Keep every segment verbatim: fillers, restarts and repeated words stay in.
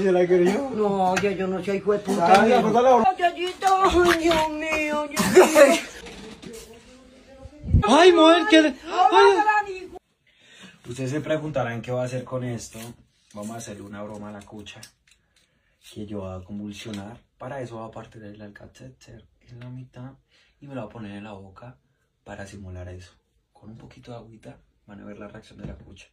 ¿Se la quería? No, oye, yo no soy hijo de puta. Ay, pues dale, bro. Yayito, ay, Dios mío, Dios mío. Ay, mujer, que... Ay. Ustedes se preguntarán qué va a hacer con esto. Vamos a hacerle una broma a la cucha. Que yo voy a convulsionar. Para eso voy a partir el alcatéter en la mitad. Y me lo voy a poner en la boca para simular eso. Con un poquito de agüita van a ver la reacción de la cucha.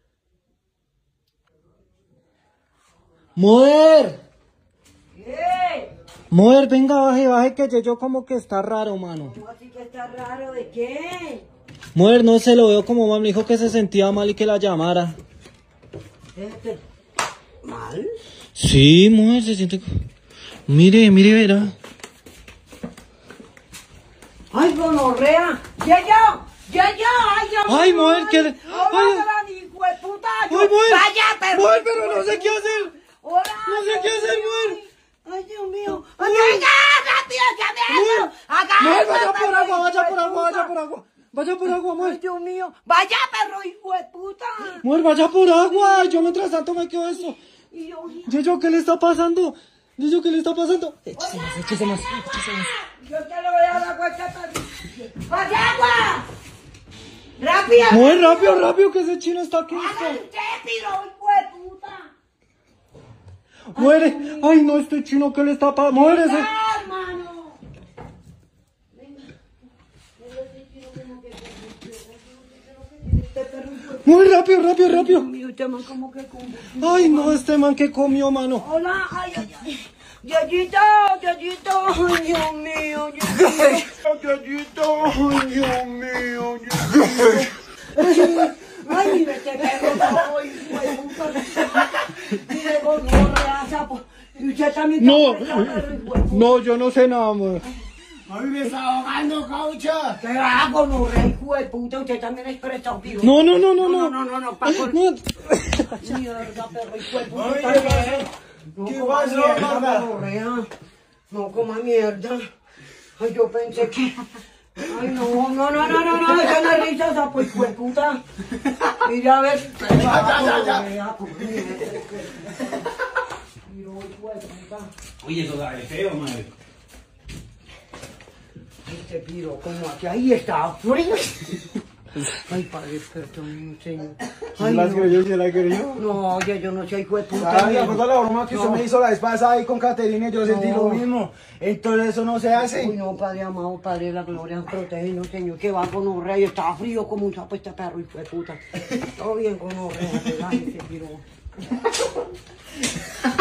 Mujer. ¿Qué? Mujer, venga, baje, baje, que yo como que está raro, mano. ¿Cómo así que está raro? ¿De qué? Mujer, no se lo veo como mal, me dijo que se sentía mal y que la llamara. Este, ¿mal? Sí, mujer, se siente... Mire, mire, verá. ¡Ay, gonorrea! ¡Ya, ya! ¡Ya, ya! ¡Ay, Dios mío! Ay, mujer, que... ¡Hola, Ay, gran hijo de puta! ay, mujer. ¡Vaya, perro! Mujer, pero no sé qué hacer. ¡Hola! No sé qué hacer, mujer. ¡Ay, Dios mío! ¡Ay, rápido, ya me Mujer, ¡Agarra! mujer, vaya por agua, vaya por agua, vaya por agua. Vaya por agua, ¡Ay, mujer. Dios mío! ¡Vaya, perro, hijo de puta! Mujer, vaya por agua. Yo mientras tanto me quedo esto. Y yo, Yeyo, ¿qué le está pasando? Yeyo, ¿qué le está pasando? Échese más, échese más, échese más. yo te lo voy a dar agua, perro. ¡Vaya, agua! ¡Rápido! Mujer, rápido, rápido, que ese chino está aquí. ¡Hágale usted, piro, hijo de puta! Muere. Ay, no, este chino, ¿qué le está pasando? Muere ese. ¡Ya, hermano! Muy rápido, rápido, rápido. Mío, este man como que con... Ay, no, este man que comió, mano. Hola, ay, ay, ay. Yayito, Yayito, ay, Dios mío, Dios mío. Yayito, ay, Dios mío, Dios mío. Ay, mire este perro, no, hijo de puta. Mire, gonorrea, sapo. Y usted también está No, presa, perro, hijo de puta. no, yo no sé nada, mujer. A mí me está ahogando, caucha. ¿Qué va, gonorrea, hijo de puta? Usted también es presa, piro. No, no, no, no, No, no. no, no, no, pa' con... No. Mierda, perro, hijo de puta. Oye, está bien. No ¿qué coma pasó, mierda, mamá? gonorrea. No coma mierda. Ay, yo pensé que... Ay, no, no, no, no, no, no, esa no es risa, esa pues, hijo de puta. Mira, a ver. Ya, ya, ya. Mira, hijo de puta. Oye, eso sabe feo, madre. Este piro, como aquí, ahí está frío. Ay, padre, perdón, señor. ¿Se la creyó? ¿Se la creyó? No, oye, yo no soy hijo de puta. Ay, acuerda la broma que usted me hizo la vez pasada ahí con Caterina y yo sentí No. lo mismo. Entonces eso no se Uy, hace. no, Padre amado, Padre de la gloria, protégenos, Señor, que va con un rey, estaba frío como un sapo este perro, hijo de puta. Todo bien con un rey, relájese, piro.